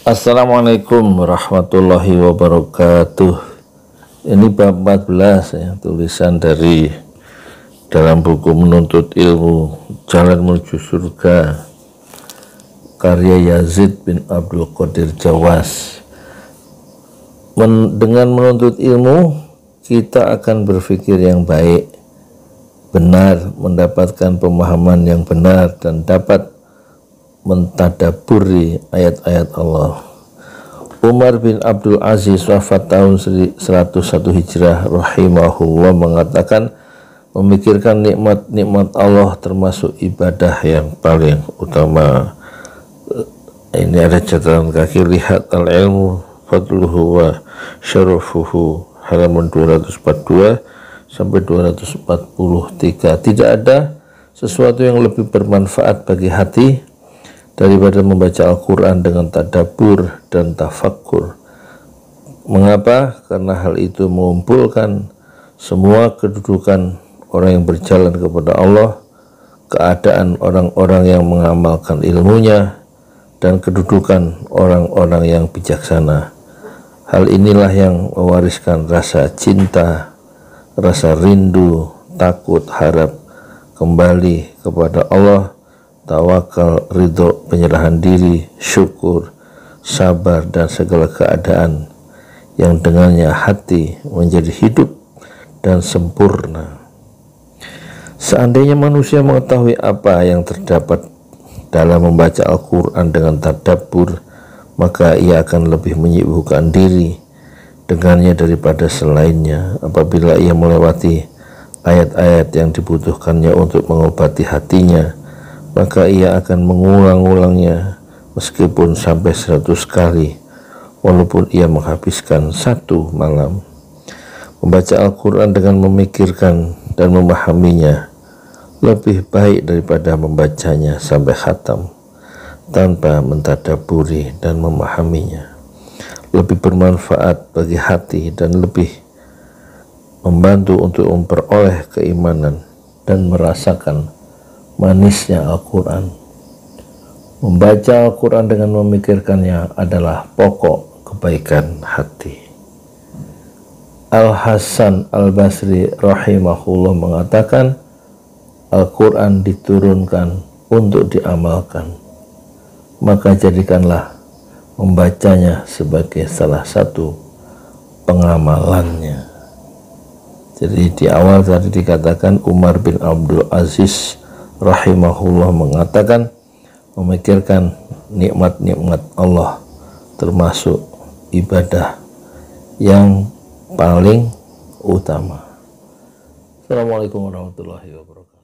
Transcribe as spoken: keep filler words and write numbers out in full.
Assalamualaikum warahmatullahi wabarakatuh. Ini bab empat belas ya, tulisan dari dalam buku Menuntut Ilmu Jalan Menuju Surga karya Yazid bin Abdul Qadir Jawas. Men, dengan menuntut ilmu kita akan berpikir yang baik, benar, mendapatkan pemahaman yang benar dan dapat mentadaburi ayat-ayat Allah. Umar bin Abdul Aziz wafat tahun seratus satu Hijrah rahimahullah mengatakan, memikirkan nikmat-nikmat Allah termasuk ibadah yang paling utama. Ini ada catatan kaki, lihat al-ilmu fadluhu wa syarafuhu, halaman dua ratus empat puluh dua sampai dua ratus empat puluh tiga. Tidak ada sesuatu yang lebih bermanfaat bagi hati daripada membaca Al-Quran dengan tadabbur dan tafakkur. Mengapa? Karena hal itu mengumpulkan semua kedudukan orang yang berjalan kepada Allah, keadaan orang-orang yang mengamalkan ilmunya, dan kedudukan orang-orang yang bijaksana. Hal inilah yang mewariskan rasa cinta, rasa rindu, takut, harap kembali kepada Allah, tawakal, ridho, penyerahan diri, syukur, sabar, dan segala keadaan yang dengannya hati menjadi hidup dan sempurna. Seandainya manusia mengetahui apa yang terdapat dalam membaca Al-Quran dengan tadabbur, maka ia akan lebih menyibukkan diri dengannya daripada selainnya. Apabila ia melewati ayat-ayat yang dibutuhkannya untuk mengobati hatinya, maka ia akan mengulang-ulangnya meskipun sampai seratus kali, walaupun ia menghabiskan satu malam. Membaca Al-Quran dengan memikirkan dan memahaminya lebih baik daripada membacanya sampai khatam tanpa mentadaburi dan memahaminya. Lebih bermanfaat bagi hati dan lebih membantu untuk memperoleh keimanan dan merasakan manisnya Al-Quran. Membaca Al-Quran dengan memikirkannya adalah pokok kebaikan hati. Al-Hasan Al-Basri rahimahullah mengatakan, Al-Quran diturunkan untuk diamalkan, maka jadikanlah membacanya sebagai salah satu pengamalannya. Jadi di awal tadi dikatakan Umar bin Abdul Aziz rahimahullah mengatakan, memikirkan nikmat-nikmat Allah termasuk ibadah yang paling utama. Assalamualaikum warahmatullahi wabarakatuh.